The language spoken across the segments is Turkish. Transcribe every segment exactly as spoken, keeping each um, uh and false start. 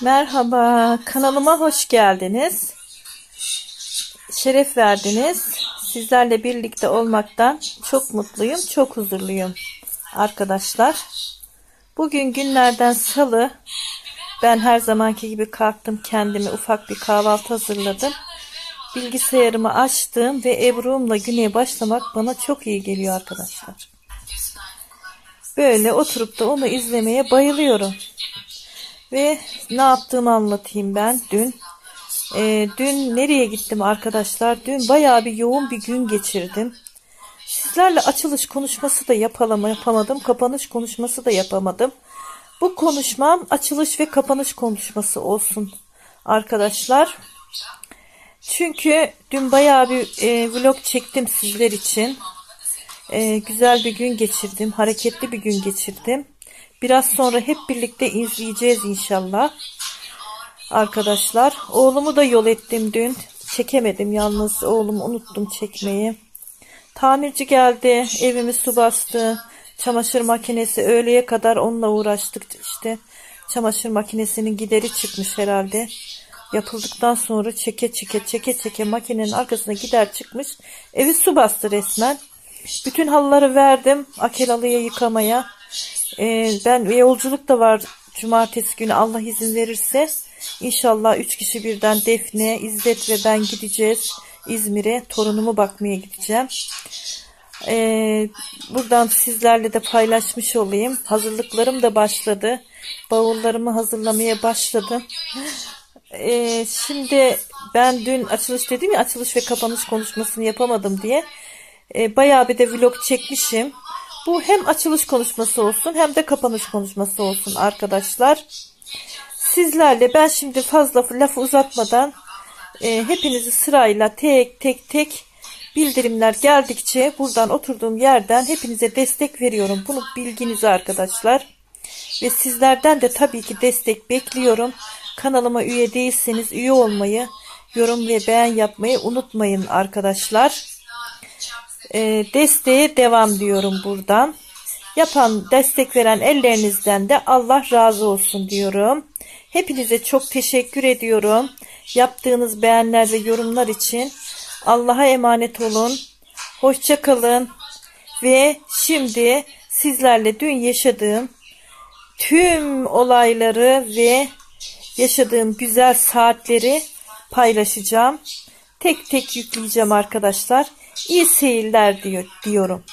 Merhaba, kanalıma hoş geldiniz. Şeref verdiniz. Sizlerle birlikte olmaktan çok mutluyum, çok huzurluyum arkadaşlar. Bugün günlerden salı. Ben her zamanki gibi kalktım, kendime ufak bir kahvaltı hazırladım. Bilgisayarımı açtım ve Ebru'mla güne başlamak bana çok iyi geliyor arkadaşlar. Böyle oturup da onu izlemeye bayılıyorum. Ve ne yaptığımı anlatayım ben dün. E, dün nereye gittim arkadaşlar? Dün bayağı bir yoğun bir gün geçirdim. Sizlerle açılış konuşması da yapalım, yapamadım. Kapanış konuşması da yapamadım. Bu konuşmam açılış ve kapanış konuşması olsun arkadaşlar. Çünkü dün bayağı bir e, vlog çektim sizler için. E, güzel bir gün geçirdim. Hareketli bir gün geçirdim. Biraz sonra hep birlikte izleyeceğiz inşallah. Arkadaşlar, oğlumu da yol ettim dün. Çekemedim yalnız, oğlumu unuttum çekmeyi. Tamirci geldi, evimi su bastı. Çamaşır makinesi, öğleye kadar onunla uğraştık işte. Çamaşır makinesinin gideri çıkmış herhalde. Yapıldıktan sonra çeke çeke çeke çeke makinenin arkasına gider çıkmış. Evi su bastı resmen. Bütün halıları verdim Akelalı'ya yıkamaya. Ee, ben yolculuk da var cumartesi günü, Allah izin verirse. İnşallah üç kişi birden, Defne, İzzet ve ben gideceğiz İzmir'e. Torunumu bakmaya gideceğim. Ee, buradan sizlerle de paylaşmış olayım. Hazırlıklarım da başladı. Bavullarımı hazırlamaya başladım. Ee, şimdi ben dün açılış dedim ya, açılış ve kapanış konuşmasını yapamadım diye. Ee, bayağı bir de vlog çekmişim. Bu hem açılış konuşması olsun hem de kapanış konuşması olsun arkadaşlar. Sizlerle ben şimdi fazla lafı uzatmadan e, hepinizi sırayla tek tek tek bildirimler geldikçe buradan oturduğum yerden hepinize destek veriyorum. Bunu bilginize arkadaşlar. Ve sizlerden de tabii ki destek bekliyorum. Kanalıma üye değilseniz üye olmayı, yorum ve beğen yapmayı unutmayın arkadaşlar. E, desteğe devam diyorum buradan. Yapan, destek veren ellerinizden de Allah razı olsun diyorum. Hepinize çok teşekkür ediyorum. Yaptığınız beğenler ve yorumlar için. Allah'a emanet olun. Hoşça kalın. Ve şimdi sizlerle dün yaşadığım tüm olayları ve yaşadığım güzel saatleri paylaşacağım. Tek tek yükleyeceğim arkadaşlar. İyi seyirler diyor, diyorum.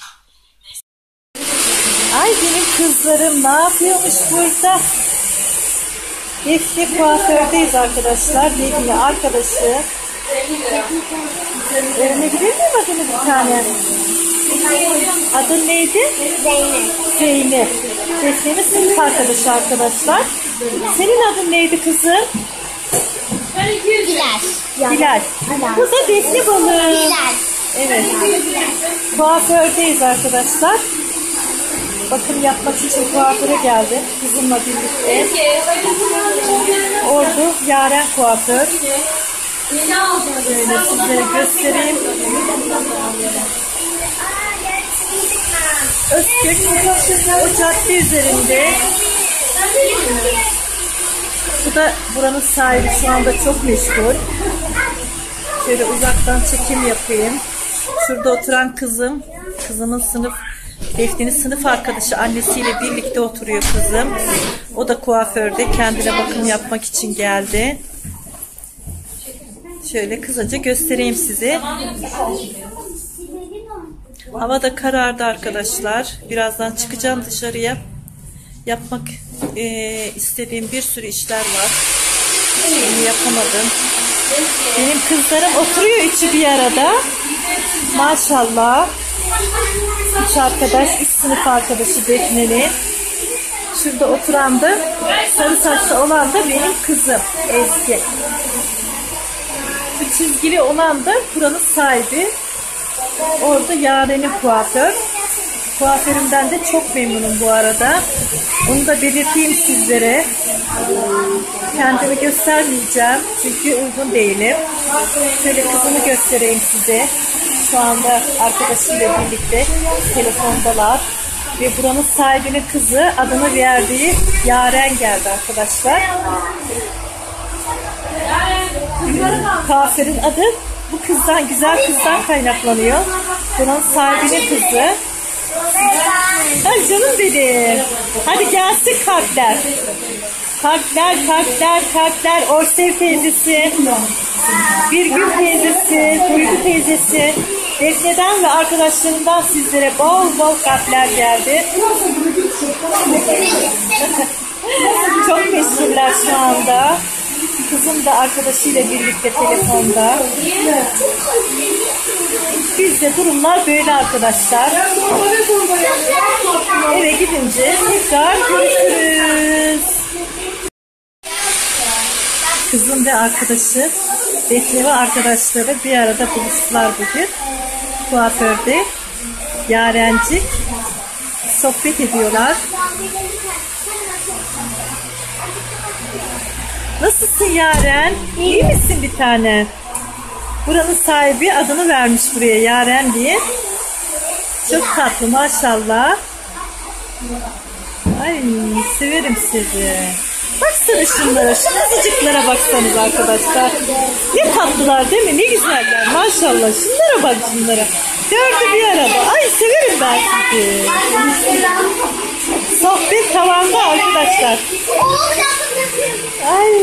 Ay benim kızlarım ne yapıyormuş burada? Defne kuafördeyiz arkadaşlar. Defne arkadaşı. Öğrenebilir miyim adını bir tane? Adın neydi? Zeynep. Zeynep. Defne'nin sınıf arkadaşı arkadaşlar. Senin adın neydi kızım? Bilal. Bilal. Bu da Defne balığı. Bilal. Evet. Kuafördeyiz arkadaşlar. Bakım yapmak için kuaföre geldim. Kızımla birlikte. Ordu Yaren kuaför. Böyle sizlere göstereyim. Özkök o cadde üzerinde. Bu da buranın sahibi, şu anda çok meşgul. Şöyle uzaktan çekim yapayım. Şurada oturan kızım. Kızımın sınıf Defne'nin sınıf arkadaşı, annesiyle birlikte oturuyor kızım. O da kuaförde, kendine bakım yapmak için geldi. Şöyle kısaca göstereyim size. Hava da karardı arkadaşlar. Birazdan çıkacağım dışarıya. Yapmak e, istediğim bir sürü işler var. Onu yapamadım. Benim kızlarım oturuyor üçü bir arada. Maşallah. Üç arkadaş, üç sınıf arkadaşı Defne'nin. Şurada oturan da, sarı saçlı olan da benim kızım Ezgi. Bu çizgili olan da buranın sahibi. Orada Yaren'in kuaför. Kuaförümden de çok memnunum bu arada. Onu da belirteyim sizlere. Kendimi göstermeyeceğim çünkü uygun değilim. Şöyle kızımı göstereyim size. Şu anda arkadaşıyla birlikte telefondalar. Ve buranın sahibinin kızı, adını verdiği Yaren geldi arkadaşlar. Kuaförün adı bu kızdan, güzel kızdan kaynaklanıyor. Buranın sahibinin kızı. Ay canım benim. Hadi gelsin kalpler. Kalpler, kalpler, kalpler. Orsev teyzesi, Birgül teyzesi, Duygu teyzesi, Defne'den ve arkadaşlarından sizlere bol bol kalpler geldi. Çok meşguller şu anda. Kızım da arkadaşıyla birlikte telefonda. Bizde durumlar böyle arkadaşlar. Eve gidince tekrar görüşürüz. Kızım ve arkadaşı Defne ve arkadaşları bir arada buluştular bugün. Kuaförde Yarencik sohbet ediyorlar. Nasılsın Yaren? İyi misin bir tane? Buranın sahibi adını vermiş buraya Yaren diye. Çok tatlı maşallah. Ay severim sizi. Baksana şunlara, şu kızıcıklara baksanız arkadaşlar. Ne tatlılar değil mi? Ne güzeller maşallah. Şunlara bak şunlara. Dördü bir arada. Ay severim ben sizi. Sohbet tavanda arkadaşlar. Ay.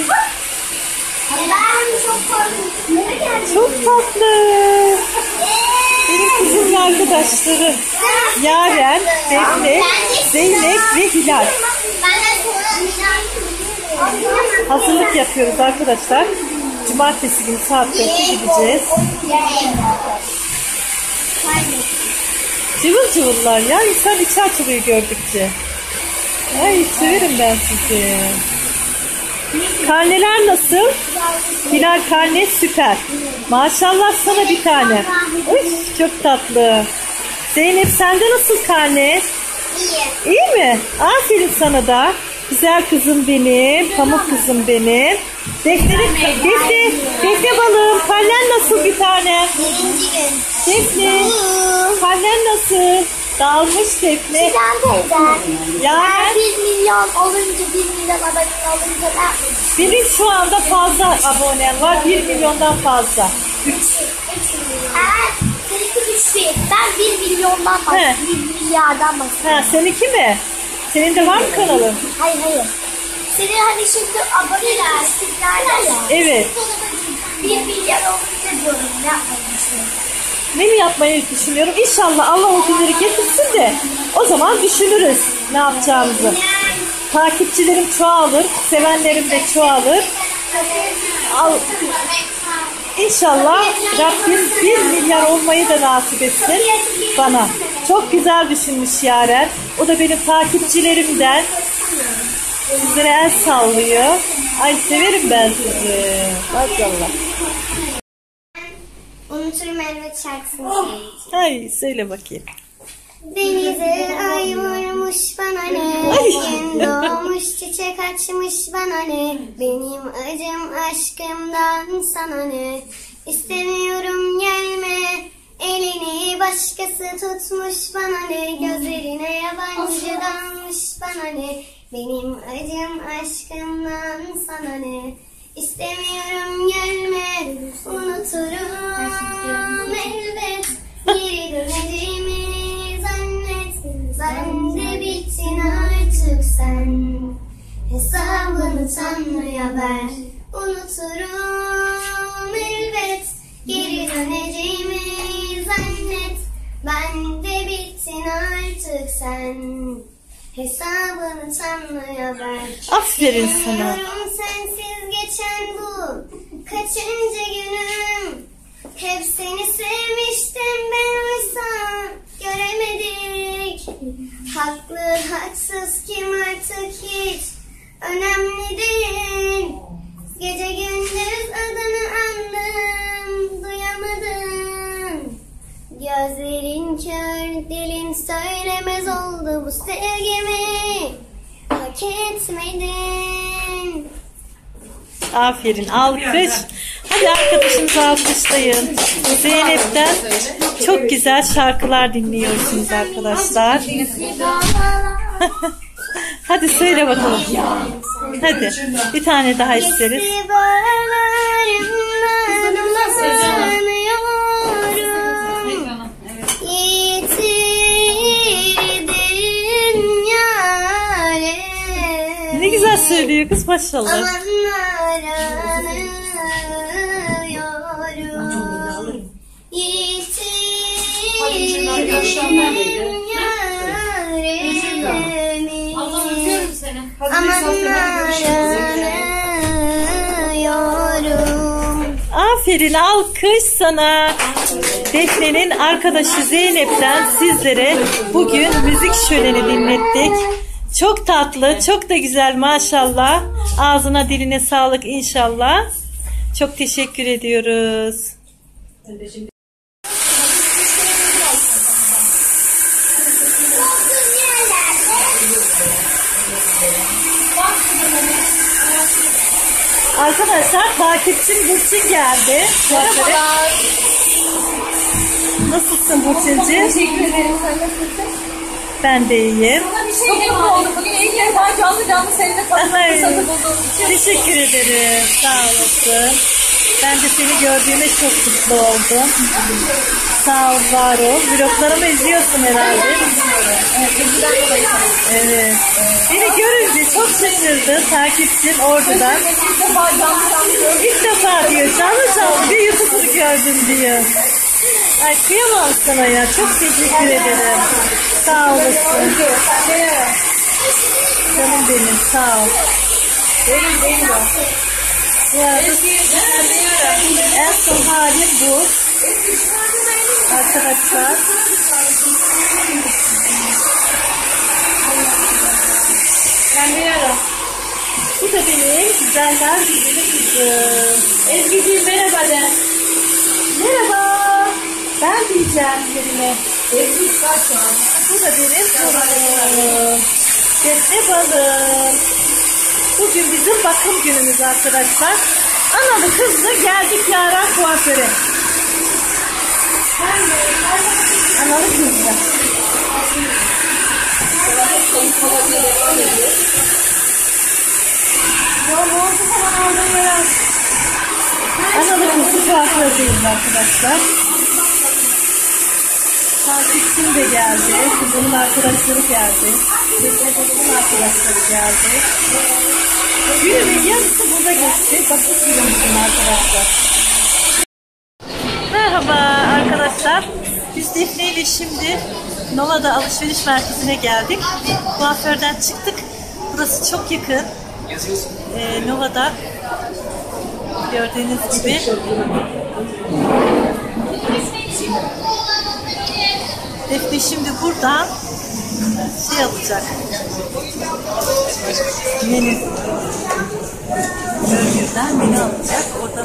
Çok tatlı. Benim kızım ve arkadaşları Yaren, Defne, Zeynep ve Hilal. Hazırlık yapıyoruz arkadaşlar. Cumartesi günü saat beşte gideceğiz. Cıvıl cıvıllar ya. İnsan içi açılıyor gördükçe. Ay severim ben sizi. Karneler nasıl? Hilal karne süper. Maşallah sana bir tane. Uy, çok tatlı. Zeynep sende nasıl karne? İyi. İyi mi? Aferin sana da. Güzel kızım benim. Pamuk kızım benim. Defne, Defne, Defne balığım. Karnen nasıl bir tane? Birinci gün. Defne. Karnen nasıl? Dağılmış Defne. Sizden teyze. Yani Ben bir milyon olunca, bir milyon abone olunca ne yapayım? benim şu anda fazla abonem var. Bir milyondan fazla. Üç. Eğer seninki üç bin. Ben bir milyondan bahsediyorum. Bir milyardan bahsediyorum. Ha, seninki mi? Senin de var mı kanalın? Hayır hayır. Senin hani şimdi aboneler, sizlerden ya. Evet. Bir milyar olunca diyorum ne yapmayı düşünüyorum. Ne mi yapmayı düşünüyorum? İnşallah Allah o günleri getirsin de o zaman düşünürüz ne yapacağımızı. Takipçilerim çoğalır, sevenlerim de çoğalır. Al, İnşallah Rabbim bir milyar olmayı da nasip etsin bana. Çok güzel düşünmüş Yaren. O da benim takipçilerimden. Sizlere el sallıyor. Ay severim ben sizi. Maşallah. Unuturum elbet şarkısını söyleyeceğim. Ay söyle bakayım. Denize ay vurmuş bana ne, gün doğmuş çiçek açmış bana ne, benim acım aşkımdan sana ne, istemiyorum gelme, elini başkası tutmuş bana ne, gözlerine yabancı dalmış bana ne, benim acım aşkımdan sana ne, istemiyorum gelme, unuturum elbet, geri döneceğimi sen de bittin artık sen, hesabını Tanrı'ya ver. Unuturum elbet, geri döneceğimi zannet. Ben de bittin artık sen, hesabını Tanrı'ya ver. Aferin sana. Bilmiyorum sensiz geçen bu kaçıncı günüm. Hep seni sevmiştim ben oysa göremedik. Haklı haksız kim artık hiç önemli değil. Gece gündüz adını andım, duyamadım. Gözlerin kör, dilin söylemez oldu bu sevgimi. Hak etmedin. Aferin. Alkış. Hadi arkadaşımızı alkışlayın. Zeynep'ten çok güzel şarkılar dinliyorsunuz arkadaşlar. Hadi söyle bakalım. Hadi bir tane daha isteriz. Ne güzel söylüyor kız, maşallah. Aferin, alkış sana. Defne'nin arkadaşı Zeynep'ten sizlere bugün müzik şöleni dinlettik. Çok tatlı, çok da güzel maşallah. Ağzına diline sağlık inşallah. Çok teşekkür ediyoruz. Arkadaşlar takipçim Burçin geldi. Merhabalar. Nasılsın Burçin'ciğim? Teşekkür ederim. Sen nasılsın? Ben de iyiyim. Çok mutlu oldum. Bugün ilk defa canlı canlı seninle tanışma fırsatı bulduğum için. Teşekkür ederim. Sağ olasın. Ben de seni gördüğüme çok mutlu oldum. Sağ ol, var ol. Vloglarımı izliyorsun herhalde. Evet, ilgiden dolayı tanıştım. Evet. Beni görünce çok şaşırdı takipçim oradan. İlk defa canlı canlı gördüm. İlk defa diyor canlı canlı bir YouTuber'ı gördüm diyor. Ay kıyamam sana ya. Çok teşekkür ederim. Sağ olasın. Canım benim, sağ ol. Benim benim de. Ya, en son halim bu. Arkadaşlar. Ben de yarım. Bu da benim güzeller güzeli kızım. Ezgi'ciğim merhaba de. Merhaba. Ben diyeceğim yerine. Ezgi kaç şu an? Bu da benim torunum. Defne balım. Bugün bizim bakım günümüz arkadaşlar. Analı kızlı geldik Yaren kuaföre. Analı kızlı. Ya ne oldu falan aldın ya? Analı kızlı kuafördeyim arkadaşlar. Takipçim de geldi. Kızımın arkadaşları geldi. Defne balımın arkadaşları geldi. Günümün yarısı burada geçti. Bakım günümüzün arkadaşlar. Merhaba arkadaşlar. Biz Defne ile şimdi Nova'da alışveriş merkezine geldik. Kuaförden çıktık. Burası çok yakın. Ee, Nova'da gördüğünüz gibi. Defne şimdi buradan şey alacak. Menü. Burger'den menü alacak. Orada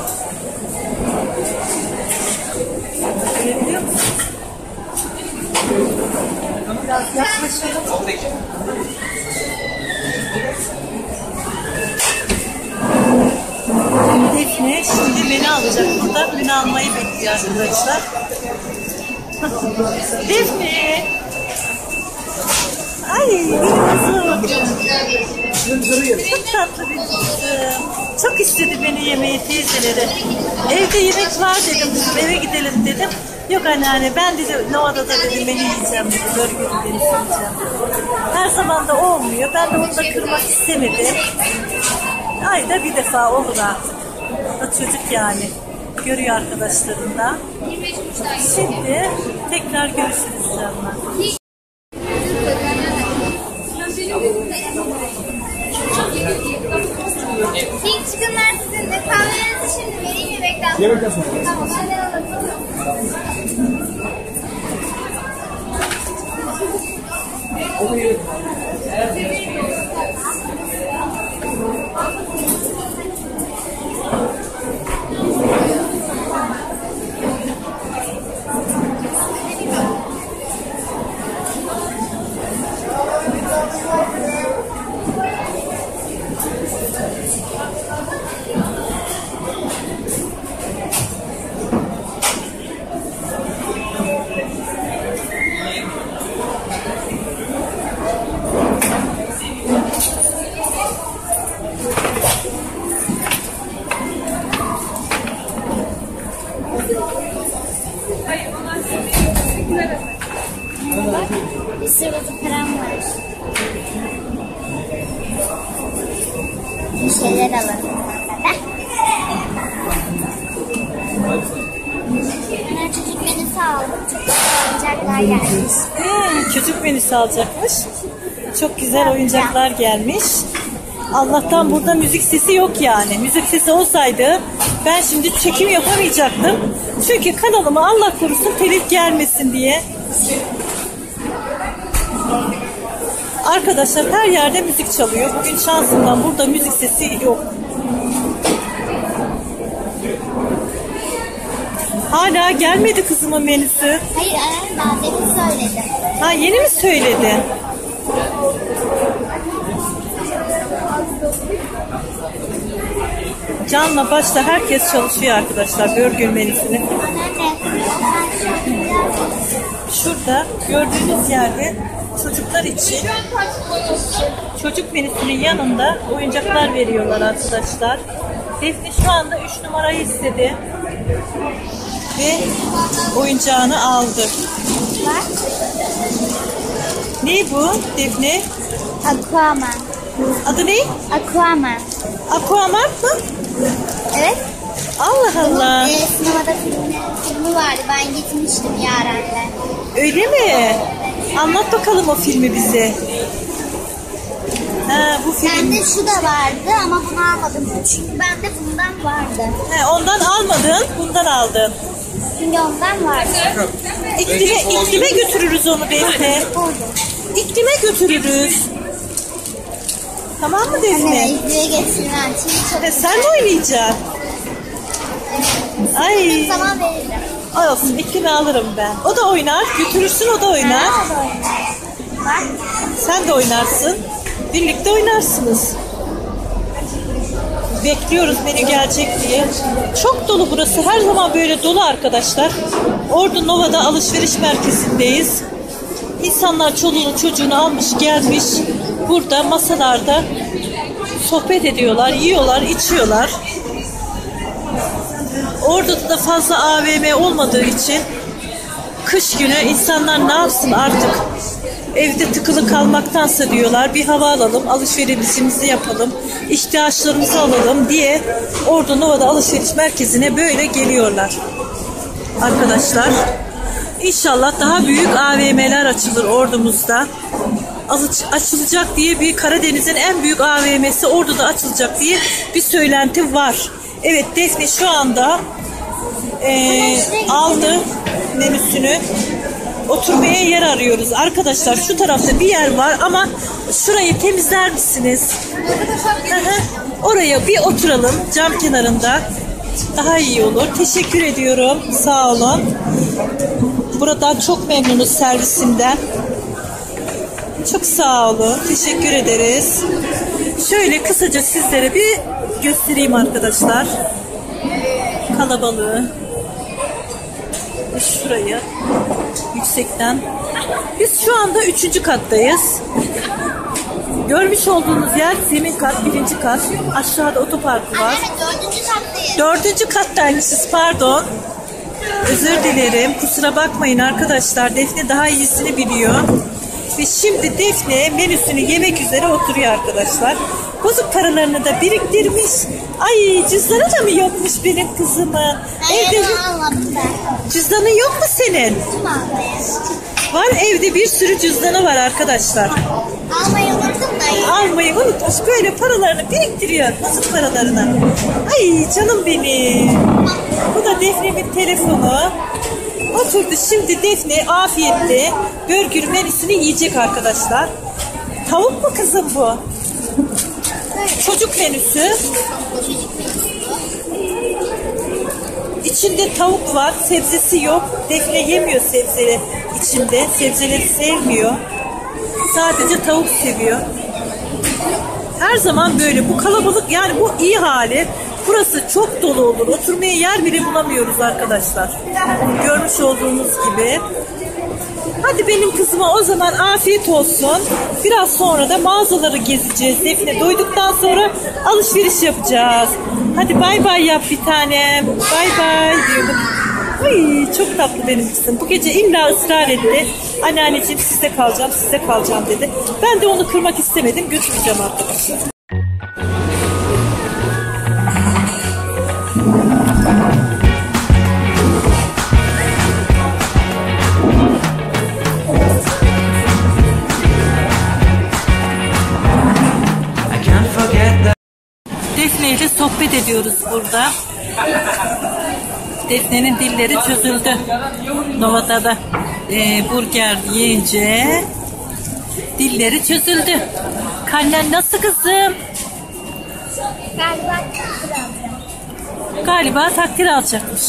görebiliyor musunuz? Biraz yaklaşalım. Defne şimdi menü alacak. Burada menü almayı bekliyor arkadaşlar. Defne. Ay benim kızım. Çok tatlı bir kızım. Çok istedi beni yemeği teyzeleri. Evde yemek var dedim. Kızım eve gidelim dedim. Yok anneanne ben dedi Nova'da da dedim beni yiyeceğim dedi. Burger'ı beni yiyeceğim. Her zaman da olmuyor. Ben de onu da kırmak istemedim. Ayda bir defa olur artık. O da çocuk yani. Görüyor arkadaşlarından. Şimdi tekrar görüşürüz canlar. İlk çıkınlar sizin de kahvelerinizi şimdi vereyim mi bekler? Yemek yapın. Tamam ben de Bir şeyler alalım. Ben çocuk menüsü aldım. Çok güzel oyuncaklar gelmiş. Hmm, çocuk menüsü alacakmış. Çok güzel oyuncaklar gelmiş. Allah'tan burada müzik sesi yok yani. Müzik sesi olsaydı ben şimdi çekim yapamayacaktım. Çünkü kanalıma Allah korusun telif gelmesin diye. Arkadaşlar her yerde müzik çalıyor. Bugün şansımdan burada müzik sesi yok. Hala gelmedi kızımın menüsü. Hayır, annem daha demin söyledi. Ha, yeni mi söyledi? Canla başla herkes çalışıyor arkadaşlar burger menüsünü. Anne, Şurada gördüğünüz yerde çocuklar için çocuk menüsünün yanında oyuncaklar veriyorlar arkadaşlar. Defne şu anda üç numarayı istedi ve oyuncağını aldı. Ne bu Defne? Aquaman. Adı ne? Aquaman. Aquaman mı? Evet. Allah Allah. E, sinemada filmi, filmi vardı. Ben gitmiştim Yaren'le. Öyle mi? Anlat bakalım o filmi bize. Ha, bu film. Bende şu da vardı ama bunu almadım. Çünkü bende bundan vardı. He, ondan almadın, bundan aldın. Çünkü ondan vardı. İklime, iklime götürürüz onu Defne. İklime götürürüz. Tamam mı Anne, Defne? izleye getirmem. Çünkü çok He, sen mi oynayacaksın? Ay. o zaman veririm. Olsun, iklime alırım ben. O da oynar, götürürsün, o da oynar. Ha, o da oynar. Bak. Sen de oynarsın. Birlikte oynarsınız. Bekliyoruz menü gelecek diye. Çok dolu burası. Her zaman böyle dolu arkadaşlar. Ordu Nova'da alışveriş merkezindeyiz. İnsanlar çoluğunu çocuğunu almış gelmiş. Burada masalarda sohbet ediyorlar, yiyorlar, içiyorlar. Orada da fazla A V M olmadığı için kış günü insanlar ne yapsın artık? Evde tıkılı kalmaktansa diyorlar bir hava alalım, alışverişimizi yapalım, ihtiyaçlarımızı alalım diye Ordu Nova'da alışveriş merkezine böyle geliyorlar. Arkadaşlar İnşallah daha büyük A V M'ler açılır Ordu'muzda. Açılacak diye bir Karadeniz'in en büyük A V M'si Ordu'da açılacak diye bir söylenti var. Evet Defne şu anda e, aldı menüsünü. Oturmaya yer arıyoruz. Arkadaşlar şu tarafta bir yer var ama şurayı temizler misiniz? Oraya bir oturalım cam kenarında. Daha iyi olur. Teşekkür ediyorum. Sağ olun. Buradan çok memnunuz servisimden. Çok sağ olun. Teşekkür ederiz. Şöyle kısaca sizlere bir göstereyim arkadaşlar. Kalabalığı. Şurayı yüksekten. Biz şu anda üçüncü kattayız. Görmüş olduğunuz yer zemin kat, birinci kat. Aşağıda otoparkı var. Anne, dördüncü kattayız. Dördüncü kattaymışız, pardon. Özür dilerim. Kusura bakmayın arkadaşlar. Defne daha iyisini biliyor. Ve şimdi Defne menüsünü yemek üzere oturuyor arkadaşlar. Bozuk paralarını da biriktirmiş. Ay cüzdanı da mı yokmuş benim kızımın? Hayır, Evde onu almadım ben. cüzdanın yok mu senin? Kim almayı? Var, evde bir sürü cüzdanı var arkadaşlar. Almayı unuttum da. Almayı unutmuş. Böyle paralarını biriktiriyor. Bozuk paralarını. Ay canım benim. Bu da Defne'nin telefonu. Oturdu şimdi Defne afiyetle burger menüsünü yiyecek arkadaşlar. Tavuk mu kızım bu? Çocuk menüsü. İçinde tavuk var, sebzesi yok. Defne yemiyor sebzeleri içinde. Sebzeleri sevmiyor. Sadece tavuk seviyor. Her zaman böyle. Bu kalabalık, yani bu iyi hali. Burası çok dolu olur. Oturmaya yer bile bulamıyoruz arkadaşlar. Görmüş olduğunuz gibi. Hadi benim kızıma o zaman afiyet olsun. Biraz sonra da mağazaları gezeceğiz. Defne doyduktan sonra alışveriş yapacağız. Hadi bay bay yap bir tanem. Bay bay diyorum. Ay çok tatlı benim kızım. Bu gece illa ısrar etti. Anneanneciğim sizde kalacağım, sizde kalacağım dedi. Ben de onu kırmak istemedim. Götüreceğim arkadaşlar. Defne ile sohbet ediyoruz burada. Defne'nin dilleri çözüldü. Nova'da da e, burger yiyince dilleri çözüldü. Kallen nasıl kızım? Galiba takdir alacağım. Galiba takdir alacakmış.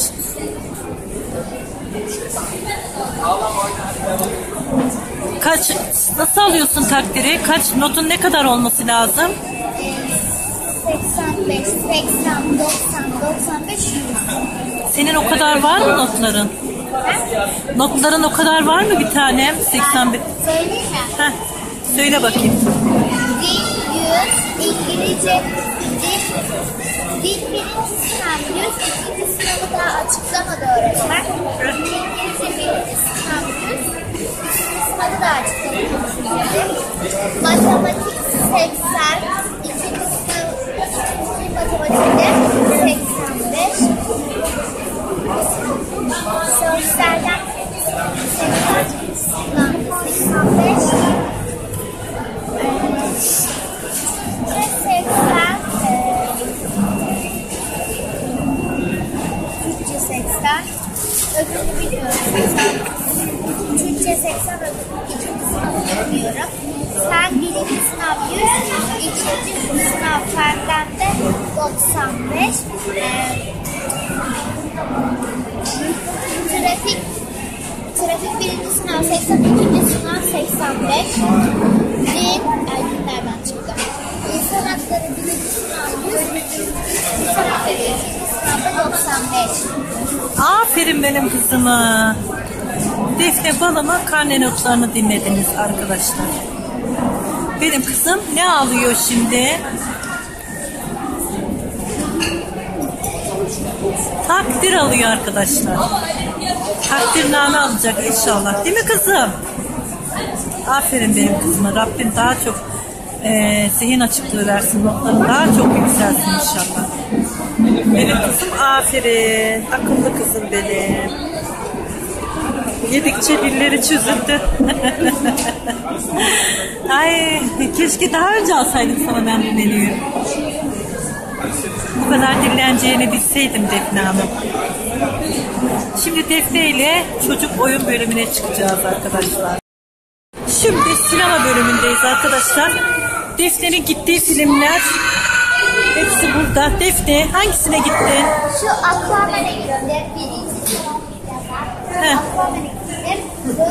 Kaç, nasıl alıyorsun takdiri? Kaç, notun ne kadar olması lazım? seksen beş, seksen, doksan, doksan beş, yüz. Senin o kadar var mı notların? Notların o kadar var mı bir tanem? seksen bir. Söyleyeyim mi? Heh, söyle bakayım. Dil yüz, İngilizce dil, dil birinci sınav yüz, ikinci sınavı daha açıklamadı öğretmen. İngilizce birinci sınav yüz, ikinci sınavı da açıklamadı. Matematik seksen, ikinci sınav, ikinci matematikte seksen beş. Sosyalden seksen beş. seksen, Türkçe seksen, öbürünü bilmiyorum. Türkçe seksen, öbürünü ikinci sınavı bilmiyorum. Fen birinci sınav yüz, ikinci sınav fenden de doksan beş. Trafik, trafik birinci sınav seksen, ikinci sınav seksen beş. Dil, erginlerden çıktı. İnsan hakları birinci sınav yüz, insan hakları ikinci sınavda doksan beş. Aferin benim kızıma. Defne balama karne notlarını dinlediniz arkadaşlar. Benim kızım ne alıyor şimdi? Takdir alıyor arkadaşlar. Takdirname alacak inşallah. Değil mi kızım? Aferin benim kızıma. Rabbim daha çok e, zihin açıklığı versin. Notları daha çok yükselsin inşallah. Benim kızım aferin. Akıllı kızım benim. Yedikçe dilleri çözüldü. Ay keşke daha önce alsaydım sana ben bu menüyü. Bu kadar dinleneceğini bilseydim Defne Hanım. Şimdi Defne ile çocuk oyun bölümüne çıkacağız arkadaşlar. Şimdi sinema bölümündeyiz arkadaşlar. Defne'nin gittiği filmler hepsi burada. Defne hangisine gittin? Şu Aquaman'a gittim. Birinci sınıf. Aquaman'a gittim.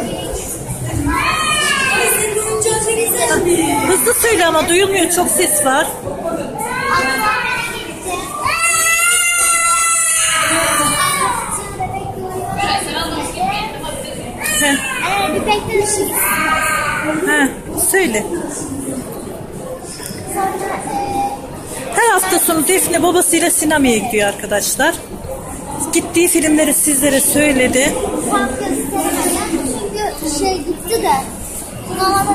Hızlı söyle ama duyulmuyor. Çok ses var. Heh. Ee, bir beklemişim. Heh, söyle. Sonra Her hafta sonu Defne babasıyla sinemaya gidiyor arkadaşlar. Gittiği filmleri sizlere söyledi. tam gösteremeden çünkü şey gitti de. Sınavada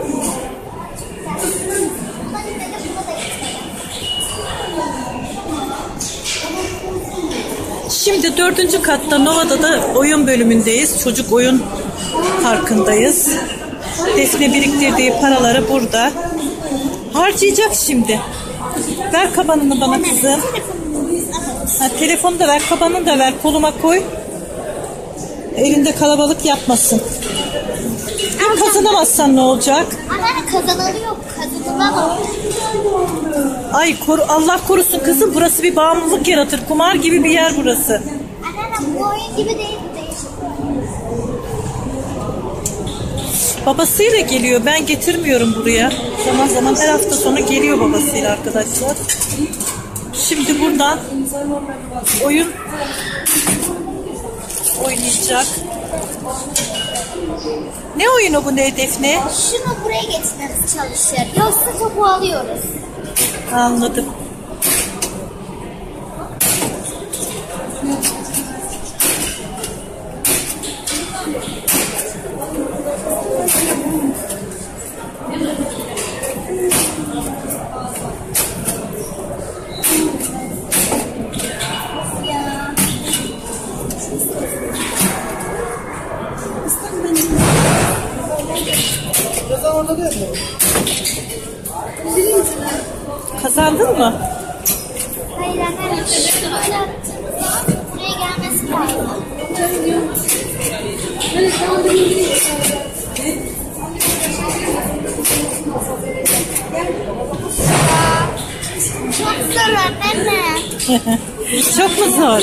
Şimdi dördüncü katta Nova'da da oyun bölümündeyiz. Çocuk oyun parkındayız. Defne biriktirdiği paraları burada harcayacak şimdi. Ver kabanını bana kızım. Ha, telefonu da ver, kabanını da ver. Koluma koy. Elinde kalabalık yapmasın. Hem kazanamazsan ne olacak? Anneanne kazanılıyor. Kazanılamaz. Ay koru, Allah korusun kızım. Burası bir bağımlılık yaratır. Kumar gibi bir yer burası. Anneanne bu oyun gibi değil. Değişik. Babasıyla geliyor. Ben getirmiyorum buraya. Zaman zaman her hafta sonu geliyor babasıyla arkadaşlar. Şimdi buradan oyun oynayacak. Ne oyunu bu ne Defne? Şunu buraya getirmemiz çalışıyor. Yoksa topu alıyoruz. Anladım. Kazandın mı? Hayır anne. Buraya gelmesi lazım. Çok zor anne. Çok mu zor?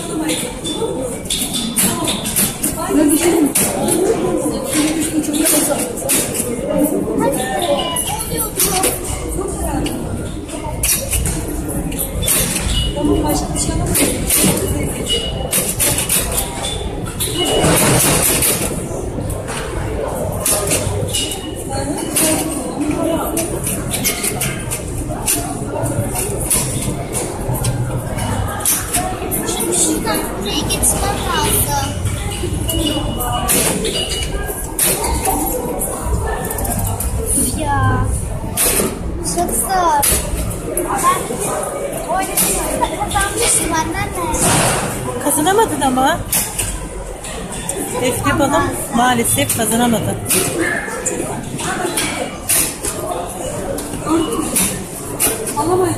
Şimdi şuradan buraya geçmem lazım. Ya. Çok zor. Ben oyunu kazanmıştım anneanne. Kazanamadın ama. Defne balım maalesef kazanamadı. Alamayız.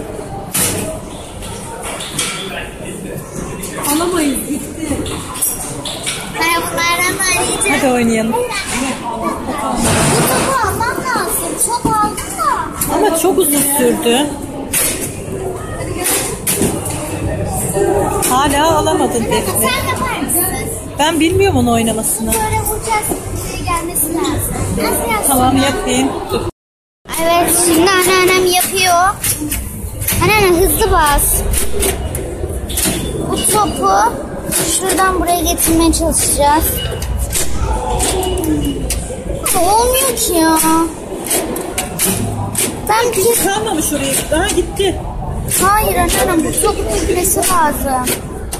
Alamayız. Gitti. Ben bunlardan arayacağım. Hadi oynayalım. Bu topu almam lazım. Çok aldım da. Ama çok uzun sürdü. Hala alamadın Defne. Sen yapar mısın? Ben bilmiyorum onu oynamasını. Böyle vuracaksın. Buraya gelmesi lazım. Nasıl yapsın? Tamam yapayım. Dur. Evet şimdi anneannem yapıyor. Anneanne hızlı bas. Bu topu şuradan buraya getirmeye çalışacağız. Ama olmuyor ki ya. Ben bir... Kalmamış oraya. Daha gitti. Hayır anneannem bu topun gitmesi lazım.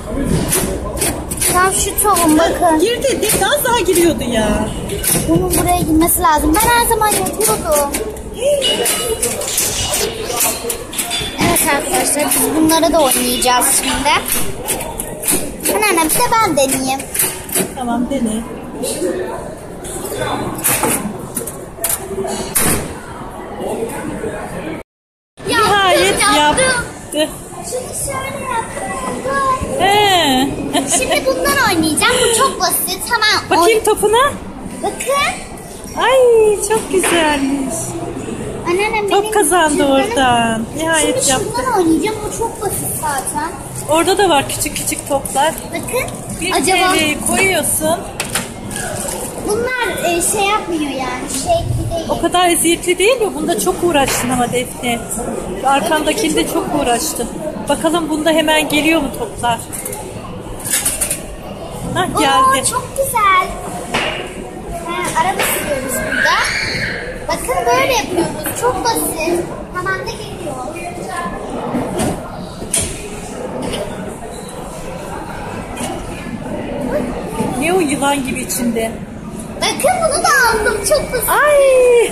Tam şu topun bakın. Girdi. Defne az daha giriyordu ya. Bunun buraya girmesi lazım. Ben her zaman yapıyordum. Evet arkadaşlar biz bunları da oynayacağız şimdi. Anneanne bir de ben deneyeyim. Tamam dene. Nihayet yaptı. Şimdi şöyle yaptım. He. Şimdi bundan oynayacağım. Bu çok basit. Hemen Bakayım topuna. Bakın. Ay çok güzelmiş. Anneannem Top benim kazandı cüzdanım- oradan. Nihayet Şimdi yaptı. şundan oynayacağım. Bu çok basit zaten. Orada da var küçük küçük toplar. Bakın. Bir Acaba T L'yi koyuyorsun. bunlar e, şey yapmıyor yani. Şey değil. O kadar eziyetli değil mi? Bunda çok uğraştın ama Defne. Arkandakinde çok uğraştın. Bakalım bunda hemen geliyor mu toplar? Hah geldi. Oo, çok güzel. Ha, araba sürüyoruz burada. Bakın böyle yapıyoruz. Çok basit. Hemen de geliyor. Ne o yılan gibi içinde? Bakın bunu da aldım. Çok basit. Ay!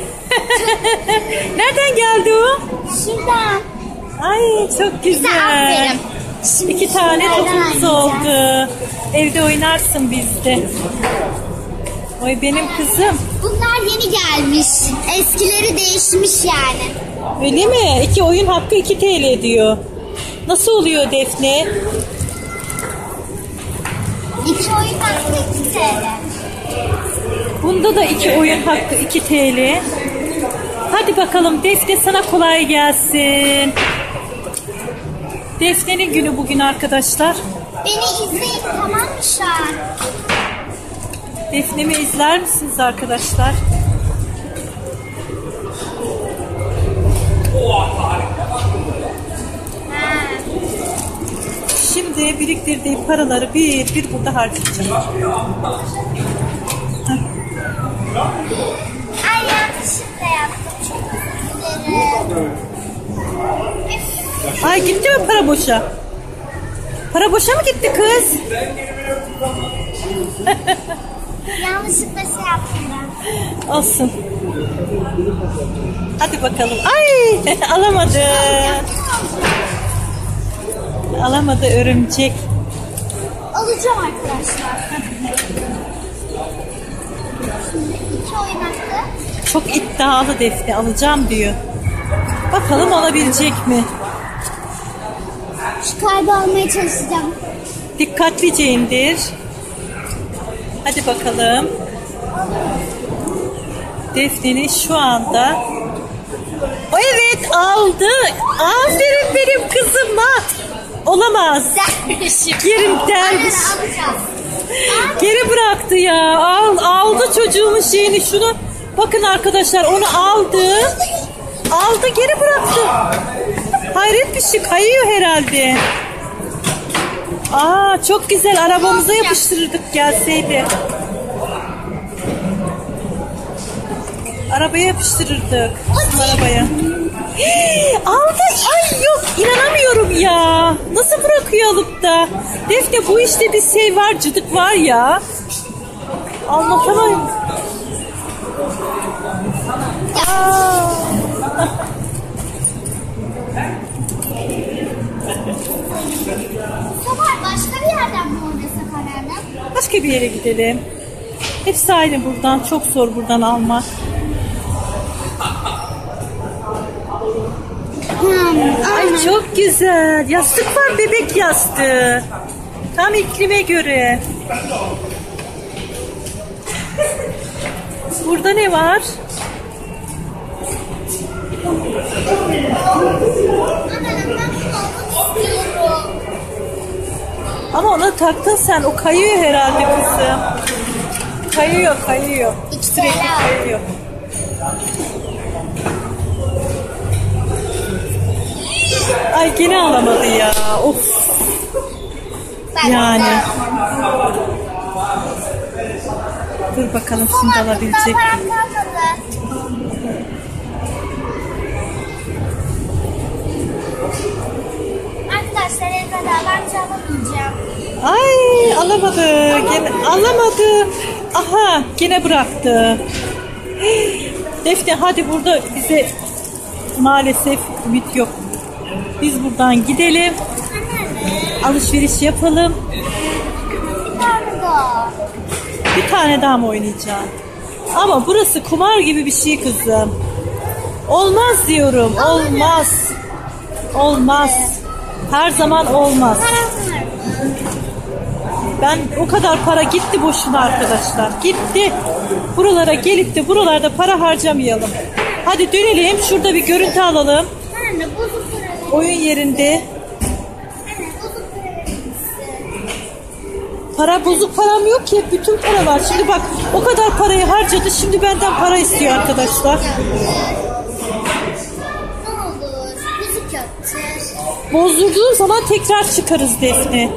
Nereden geldi o? Şuradan. Ay çok Size güzel. aferin. Şimdi İki tane şunlardan topumuz oynayacağız. oldu. Evde oynarsın bizde. Oy benim kızım. Bunlar yeni gelmiş. Eskileri değişmiş yani. Öyle mi? İki oyun hakkı iki T L diyor. Nasıl oluyor Defne? İki oyun hakkı iki T L. Bunda da iki oyun hakkı iki T L. Hadi bakalım Defne sana kolay gelsin. Defne'nin günü bugün arkadaşlar. Beni izleyin tamam mı şu an? Defne'mi izler misiniz arkadaşlar? Ha. Şimdi biriktirdiğim paraları bir bir burada harcayacağım. Ay yanlışlıkla yaptım. Çok özür dilerim. Ay gitti mi para boşa? Para boşa mı gitti kız? Yanlışlıkla şey yaptım ben. Olsun. Hadi bakalım. Ay alamadı. Alamadı örümcek. Alacağım arkadaşlar. Şimdi iki oyun hakkı. Çok iddialı Defne alacağım diyor. Bakalım alabilecek mi? Şu kaydı almaya çalışacağım. Dikkatlice indir. Hadi bakalım. Defne'nin şu anda. Evet, aldı. Aferin benim kızıma. Olamaz. Yerim dermiş. Geri bıraktı ya. Al, aldı çocuğumun şeyini. Şunu bakın arkadaşlar, onu aldı. Aldı, geri bıraktı. Hayret bir şey, kayıyor herhalde. Aa, çok güzel, arabamıza yapıştırırdık gelseydi. Arabaya yapıştırırdık. Bizim arabaya. Hii, aldı. Ay yok, inanamıyorum ya. Nasıl bırakıyor alıp da? Defne, bu işte bir şey var, cıdık var ya. Anlatamam. Aa. Sabah başka bir yerden mi oynasak anneanne? Başka bir yere gidelim. Hepsi aynı buradan. Çok zor buradan almak. Hmm, Ay çok güzel. Yastık var, bebek yastığı. Tam iklime göre. Burada ne var? anneanne ben bunu almak istiyorum. Ama ona taktın sen. O kayıyor herhalde kızım. Kayıyor, kayıyor. Sürekli kayıyor. Ay gene alamadı ya. Of. Ben Yani. de- Dur bakalım şimdi Baba, alabilecek. daha param kalmadı. Arkadaşlar el kadar ben çalamayacağım. Ay alamadı. Gene alamadı. Aha gene bıraktı. Defne hadi, burada bize maalesef ümit yok. Biz buradan gidelim. Alışveriş yapalım. Bir tane daha. Bir tane daha mı oynayacağım? Ama burası kumar gibi bir şey kızım. Olmaz diyorum. Olmaz. Olmaz. Her zaman olmaz. Param var. Ben o kadar para gitti boşuna arkadaşlar. Gitti. Buralara gelip de buralarda para harcamayalım. Hadi dönelim. Şurada bir görüntü alalım. Anne bozuk para. Oyun yerinde. Anne bozuk para verir misin? Para, bozuk param yok ki. Bütün para var. Şimdi bak, o kadar parayı harcadı. Şimdi benden para istiyor arkadaşlar. Ne olur bozuk yaptır. Bozdurduğun zaman tekrar çıkarız Defne.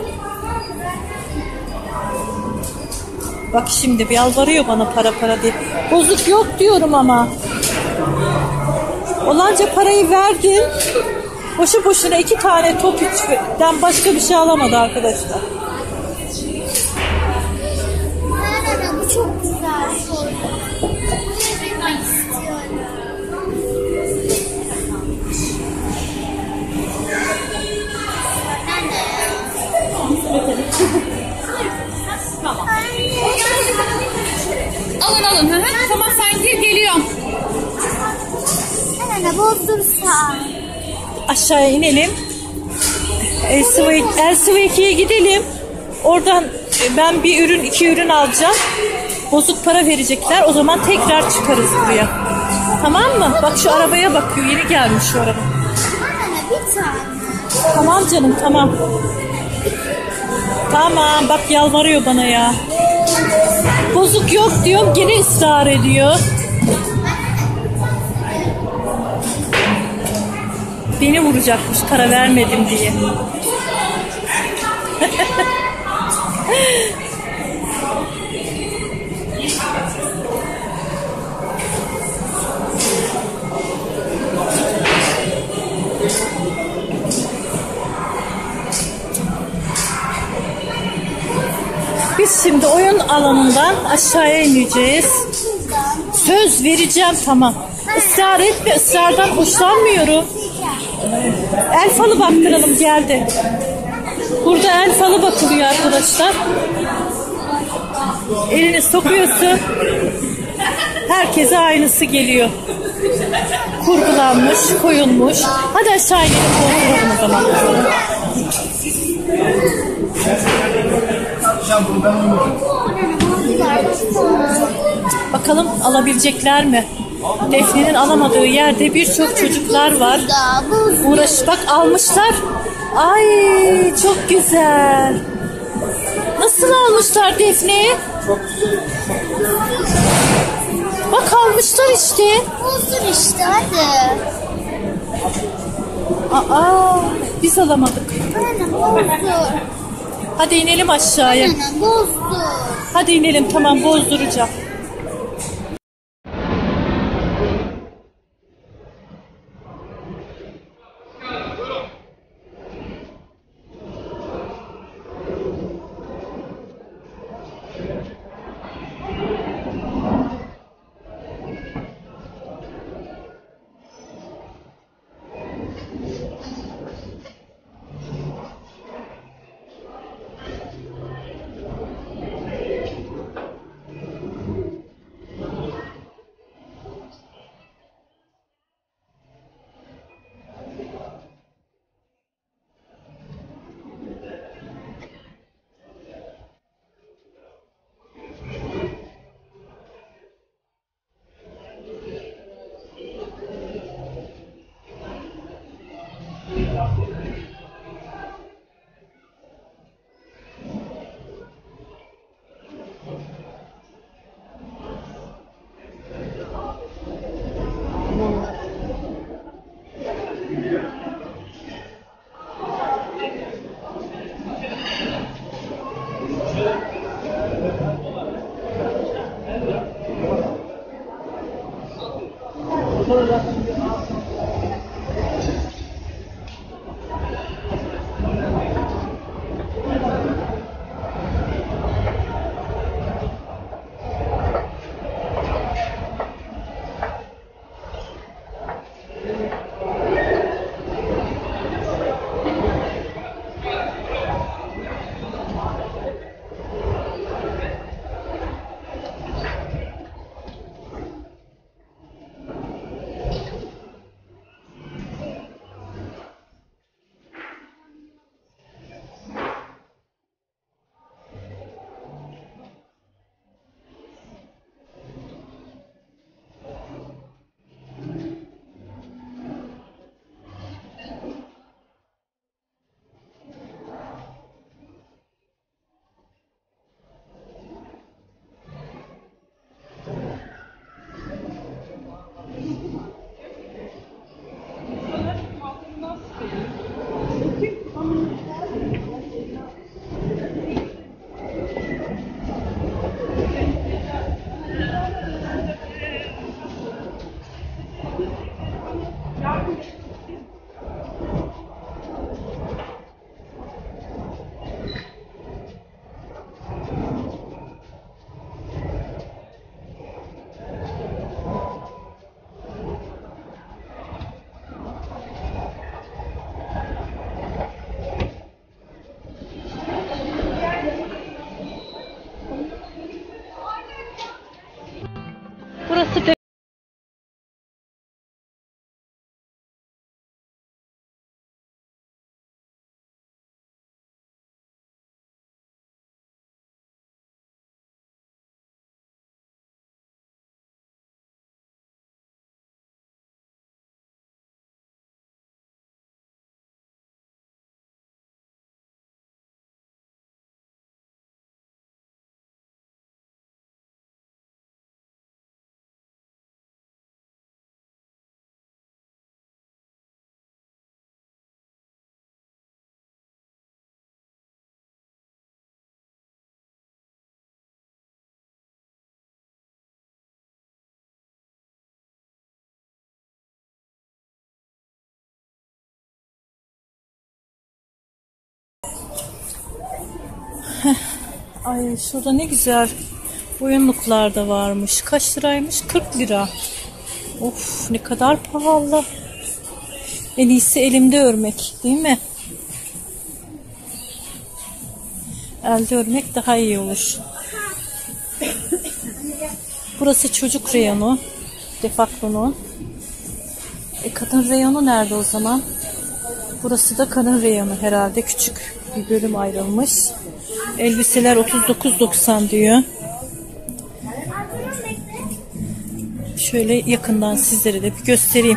Bak şimdi bir yalvarıyor bana para para diye. Bozuk yok diyorum ama. Olanca parayı verdin. Boşu boşuna iki tane top içten başka bir şey alamadı arkadaşlar. Anne bu çok güzel soru. Bilmek istiyorum. Alın alın. Hı hı. Tamam sen gir, geliyorum. Anne bozdursa. Aşağıya inelim. L C V iki'ye gidelim. Oradan ben bir ürün, iki ürün alacağım. Bozuk para verecekler. O zaman tekrar çıkarız buraya. Tamam mı? Bak şu arabaya bakıyor. Yeni gelmiş şu araba. Anne bir tane. Tamam canım, tamam. Tamam, bak yalvarıyor bana ya. Bozuk yok diyorum, gene ısrar ediyor. Beni vuracakmış para vermedim diye. Biz şimdi oyun alanından aşağıya ineceğiz. Söz vereceğim, tamam. Israr etme, ısrardan hoşlanmıyorum. El falı baktıralım, geldi. Burada el falı bakılıyor arkadaşlar. Elini sokuyorsun. Herkese aynısı geliyor. Kurgulanmış, koyulmuş. Hadi aşağı inelim. zaman. Bakalım alabilecekler mi? Defne'nin alamadığı yerde birçok çocuklar var. Uğraş, bak almışlar. Ay çok güzel. Nasıl almışlar Defne'yi? Bak almışlar işte. Olsun işte hadi. Aa, biz alamadık. Aynen bozdur. Hadi inelim aşağıya. Aynen bozdur. Hadi inelim, tamam, bozduracağım. Burası de Ay şurada ne güzel oyunluklar da varmış. Kaç liraymış? kırk lira. Of ne kadar pahalı. En iyisi elimde örmek, değil mi? Elde örmek daha iyi olur. Burası çocuk reyonu. Decathlon'un. E kadın reyonu nerede o zaman? Burası da kadın reyonu herhalde. Küçük bir bölüm ayrılmış. Elbiseler otuz dokuz doksan diyor. Şöyle yakından sizlere de bir göstereyim.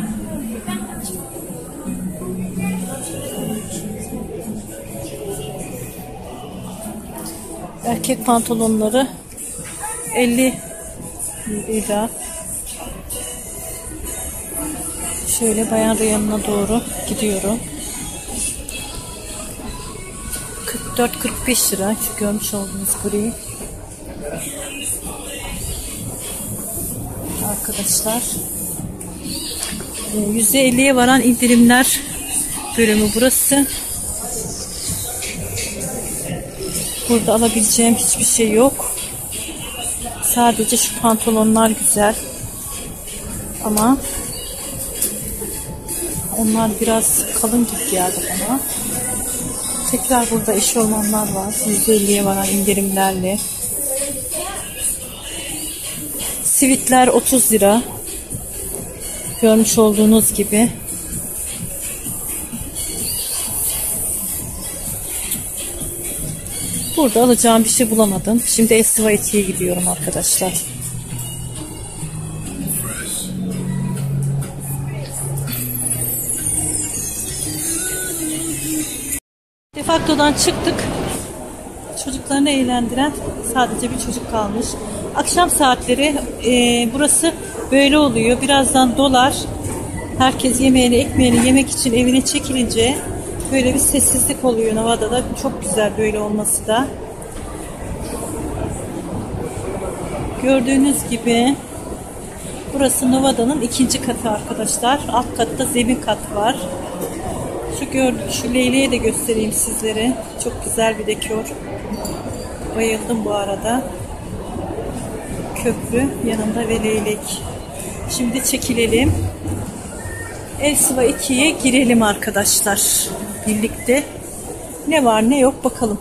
Erkek pantolonları elli lira. Şöyle bayan reyonuna doğru gidiyorum. kırk dört kırk beş lira. Şu görmüş olduğunuz gri. Arkadaşlar. yüzde elliye varan indirimler bölümü burası. Burada alabileceğim hiçbir şey yok. Sadece şu pantolonlar güzel. Ama onlar biraz kalın gibi geldi bana. Tekrar burada eşofmanlar var. yüzde elliye varan indirimlerle. Sivitler otuz lira. Görmüş olduğunuz gibi. Burada alacağım bir şey bulamadım. Şimdi Esva Eti'ye gidiyorum arkadaşlar. Defakto'dan çıktık. Çocuklarını eğlendiren sadece bir çocuk kalmış. Akşam saatleri e, burası böyle oluyor. Birazdan dolar. Herkes yemeğini, ekmeğini yemek için evine çekilince böyle bir sessizlik oluyor Nevada'da. Çok güzel böyle olması da. Gördüğünüz gibi burası Nevada'nın ikinci katı arkadaşlar. Alt katta zemin kat var. Şu gördük, şu leyleği de göstereyim sizlere. Çok güzel bir dekor. Bayıldım bu arada. Köprü yanında ve leylek. Şimdi çekilelim. Esva ikiye girelim arkadaşlar. Birlikte. Ne var ne yok bakalım.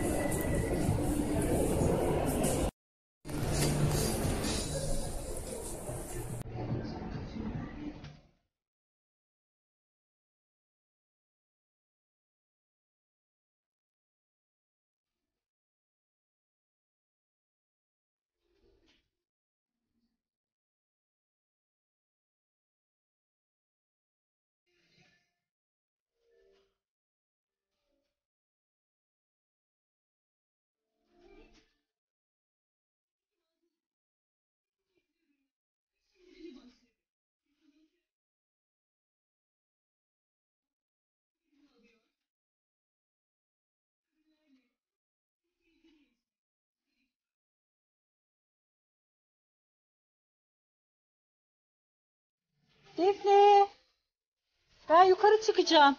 Defne, ben yukarı çıkacağım.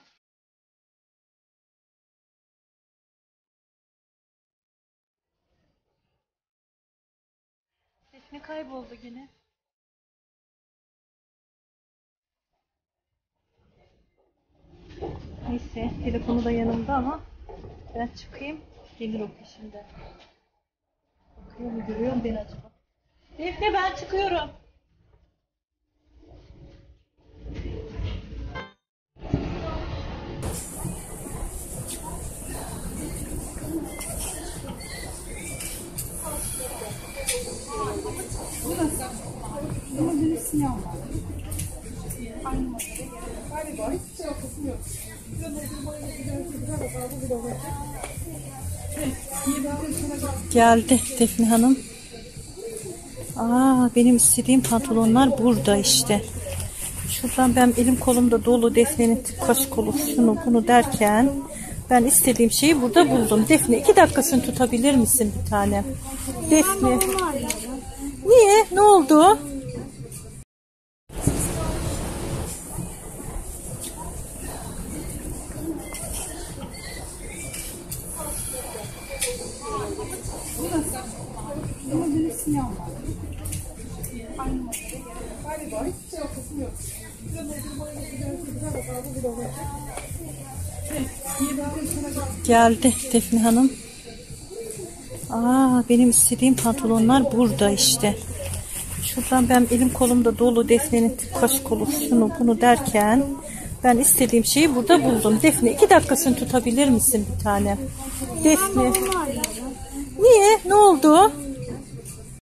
Defne kayboldu yine. Neyse, telefonu da yanımda ama ben çıkayım, gelir o peşimden. Bakıyor mu, görüyor mu beni acaba? Defne, ben çıkıyorum. Geldi Defne Hanım. Aa, benim istediğim pantolonlar burada işte. Şuradan ben elim kolumda dolu Defne'nin kaş kolu şunu bunu derken ben istediğim şeyi burada buldum. Defne, iki dakika şunu tutabilir misin bir tane? Defne. Niye? Ne oldu? Geldi Defne Hanım. Aa, benim istediğim pantolonlar burada işte. Şuradan ben elim kolumda dolu Defne'nin kaş kolu şunu bunu derken Ben istediğim şeyi burada buldum. Defne iki dakikasını tutabilir misin bir tane? Defne. Niye? Ne oldu?